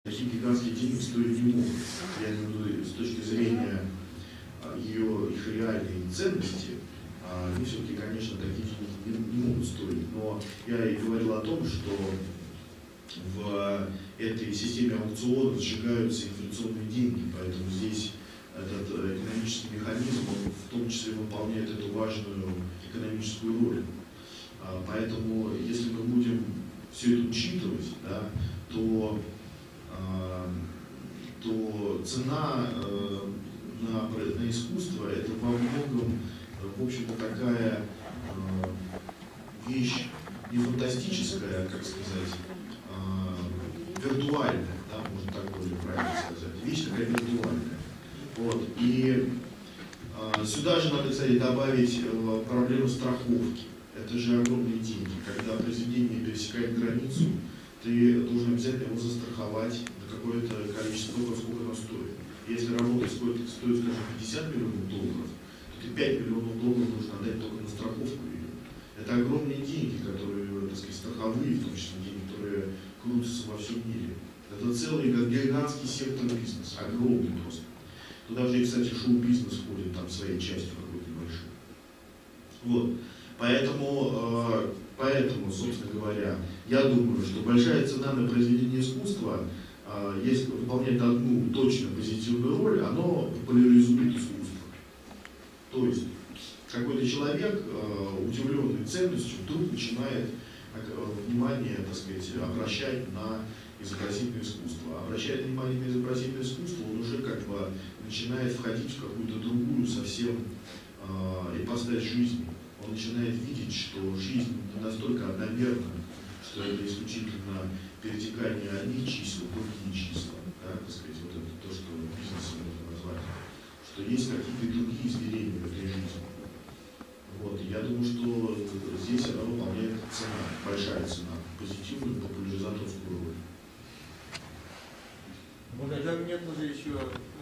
Такие гигантские деньги стоить не могут. Я имею в виду с точки зрения их реальной ценности, они все-таки, конечно, такие деньги не могут стоить. Но я и говорил о том, что в этой системе аукционов сжигаются инфляционные деньги, поэтому здесь этот экономический механизм, он в том числе выполняет эту важную экономическую роль. Поэтому, если мы будем все это учитывать, да, то цена на искусство это во многом, в общем-то, такая вещь не фантастическая, как сказать, виртуальная, да, можно так более правильно сказать, вещь такая виртуальная. Вот. И сюда же надо, кстати, добавить проблему страховки. Это же огромные деньги. Когда произведение пересекает границу, ты должен обязательно его застраховать на какое-то количество, сколько оно стоит. Если работа стоит, скажем, 50 миллионов долларов, то ты 5 миллионов долларов должен отдать только на страховку ее. Это огромные деньги, которые, так сказать, страховые, в том числе деньги, которые крутятся во всем мире. Это целый гигантский сектор бизнеса, огромный просто. Туда же, кстати, шоу-бизнес входит там своей частью какой-то большой. Вот. Поэтому, собственно говоря, я думаю, что большая цена на произведение искусства, если выполняет одну точно позитивную роль, оно популяризует искусство. То есть какой-то человек, удивленный ценностью, вдруг начинает внимание, так сказать, обращать на изобразительное искусство. Обращая внимание на изобразительное искусство, он уже как бы начинает входить в какую-то другую совсем ипостась жизни. Он начинает видеть, что жизнь не настолько одномерна, что это исключительно перетекание одних чисел в другие числа. Да, так сказать, вот это то, что бизнесом можно назвать. Что есть какие-то другие измерения в этой жизни. Вот. И я думаю, что здесь она выполняет цена, большая цена, позитивную популяризаторскую роль. Можно, да, мне тоже еще